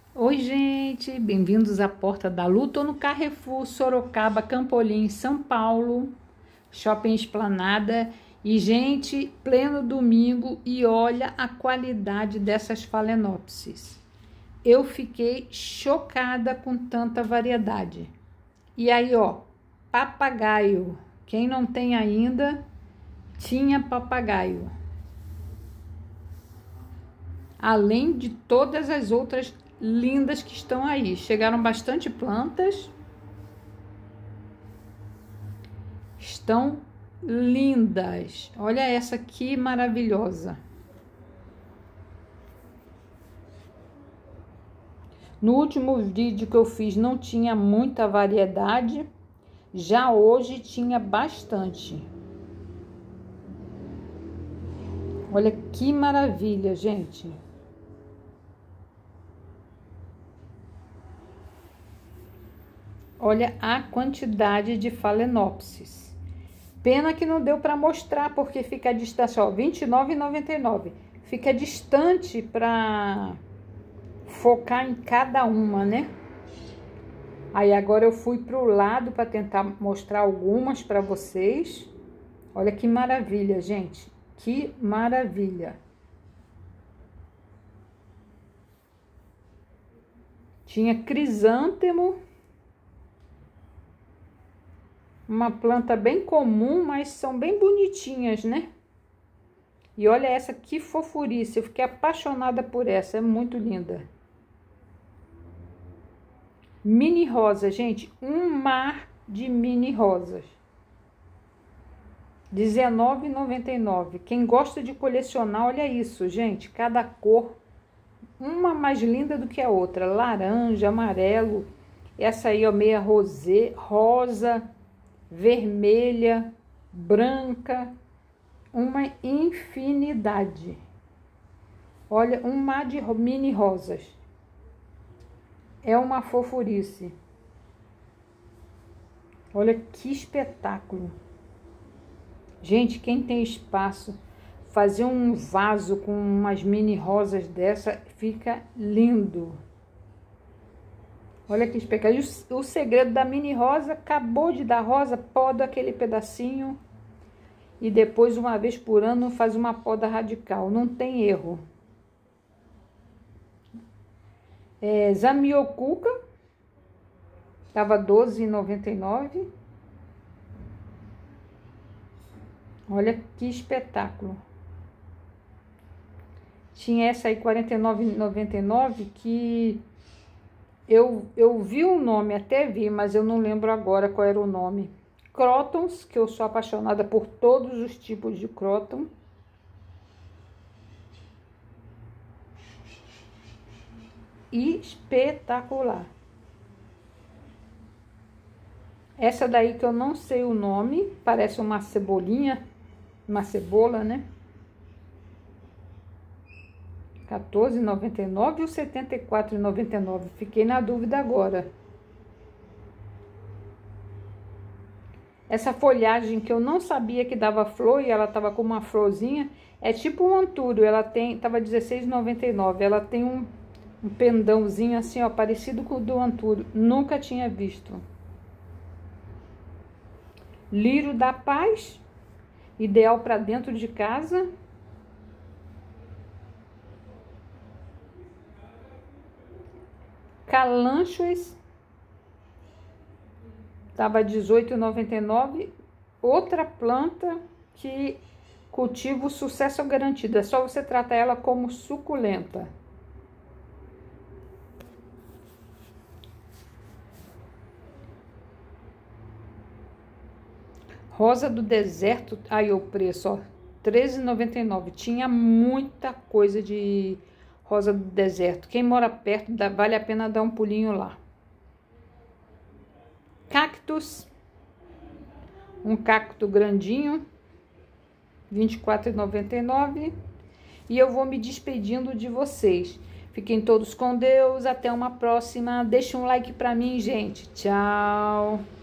Oi, gente, bem-vindos à Porta da Lu. Tô no Carrefour, Sorocaba, Campolim, São Paulo, Shopping Esplanada. E, gente, pleno domingo e olha a qualidade dessas Phalaenopsis. Eu fiquei chocada com tanta variedade. E aí, ó, papagaio. Quem não tem ainda, tinha papagaio. Além de todas as outras lindas que estão aí. Chegaram bastante plantas. Estão lindas. Olha essa aqui maravilhosa. No último vídeo que eu fiz não tinha muita variedade. Já hoje tinha bastante. Olha que maravilha, gente. Olha a quantidade de Phalaenopsis. Pena que não deu para mostrar, porque fica distante, ó, R$ 29,99. Fica distante para focar em cada uma, né? Aí agora eu fui pro lado para tentar mostrar algumas para vocês. Olha que maravilha, gente. Que maravilha. Tinha crisântemo. Uma planta bem comum, mas são bem bonitinhas, né? E olha essa que fofurice. Eu fiquei apaixonada por essa. É muito linda. Mini rosa, gente. Um mar de mini rosas. R$19,99. Quem gosta de colecionar, olha isso, gente. Cada cor, uma mais linda do que a outra. Laranja, amarelo. Essa aí, ó, meia rosé, rosa, vermelha, branca. Uma infinidade. Olha, um mar de mini rosas. É uma fofurice. Olha que espetáculo. Gente, quem tem espaço, fazer um vaso com umas mini rosas dessa, fica lindo. Olha que espetáculo. O segredo da mini rosa, acabou de dar rosa, poda aquele pedacinho e depois, uma vez por ano, faz uma poda radical. Não tem erro. Zamioculca, tava R$12,99. Olha que espetáculo. Tinha essa aí, R$49,99, que eu vi o nome, até vi, mas eu não lembro agora qual era o nome. Crótons, que eu sou apaixonada por todos os tipos de cróton. Espetacular. Essa daí que eu não sei o nome, parece uma cebolinha, uma cebola, né? R$14,99 ou R$74,99? Fiquei na dúvida agora. Essa folhagem que eu não sabia que dava flor e ela tava com uma florzinha, é tipo um antúrio, ela tava R$16,99. Ela tem um pendãozinho assim, ó, parecido com o do antúrio. Nunca tinha visto. Lírio da paz, ideal para dentro de casa. Calânchoes, estava R$18,99. Outra planta que cultiva o sucesso garantido. É só você tratar ela como suculenta. Rosa do deserto, aí o preço, ó, R$13,99. Tinha muita coisa de rosa do deserto. Quem mora perto, vale a pena dar um pulinho lá. Cactus, um cacto grandinho, R$24,99. E eu vou me despedindo de vocês. Fiquem todos com Deus, até uma próxima. Deixa um like pra mim, gente. Tchau!